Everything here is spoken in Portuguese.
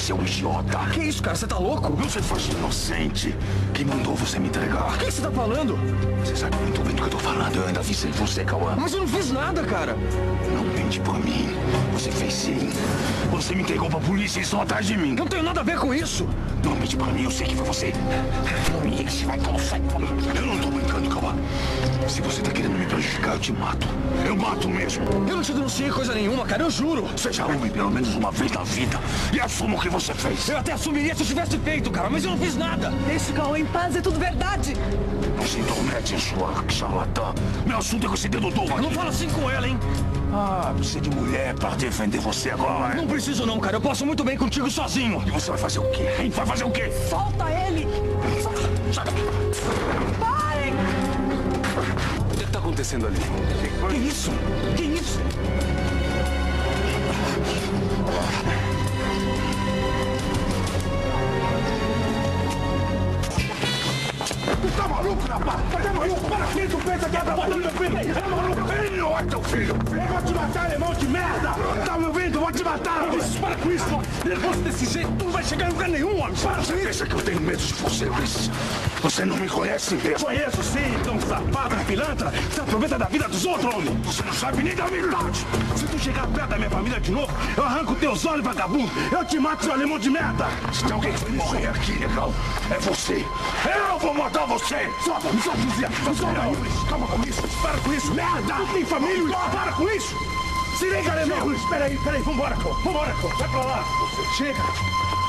seu idiota. Que isso, cara? Você tá louco? Você foi inocente. Quem mandou você me entregar? O que você tá falando? Você sabe muito bem do que eu tô falando. Eu ainda vi sem você, Cauã. Mas eu não fiz nada, cara. Não mente por mim. Você fez sim. Você me entregou pra polícia e estão atrás de mim. Não tenho nada a ver com isso. Não mente pra mim, eu sei que foi você. Não me enche, vai, Cauã, sai. Eu não tô brincando, Cauã. Se você tá querendo me prejudicar, eu te mato. Eu mato mesmo. Eu não te denunciei coisa nenhuma, cara, eu juro. Seja homem pelo menos uma vez na vida e assuma o que você fez. Eu até assumiria se eu tivesse feito, cara, mas eu não fiz nada. Deixa o Cauã em paz, é tudo verdade. Não se intromete, sua charlatã. Meu assunto é com esse dedo duro aqui. Não fala assim com ela, hein? Ah, precisa de mulher pra defender você agora, Não preciso não, cara. Eu posso muito bem contigo sozinho. E você vai fazer o quê, hein? Vai fazer o quê? Solta ele! Parem! O que tá acontecendo ali? Que isso? Que isso? Tá maluco, rapaz? Tá maluco? Para aqui, tu pensa que é pra botar meu filho? É maluco? Ele não é teu filho. Eu vou te matar, alemão de merda! Tá me ouvindo? Eu vou te matar! Para com isso! Nervoso desse jeito, tu não vai chegar em lugar nenhum, homem! Para com Você isso! pensa que eu tenho medo de você, Luiz? Você não me conhece mesmo. Conheço sim, tão safado, pilantra! Se aproveita da vida dos outros, homem! Você não sabe nem da minha idade. Se tu chegar perto da minha família de novo, eu arranco teus olhos, vagabundo! Eu te mato, seu alemão de merda! Se tem alguém que vai morrer aqui, legal, é você. Eu vou matar você! Solta, me solta, Zé! Me solta aí, Luiz! Calma com isso! Para com isso! Merda! Tu tem família, Luiz! Para com isso! Se liga, alemão! Luiz, peraí, vambora, Cauã! Vambora, Cauã! Vai pra lá! Chega!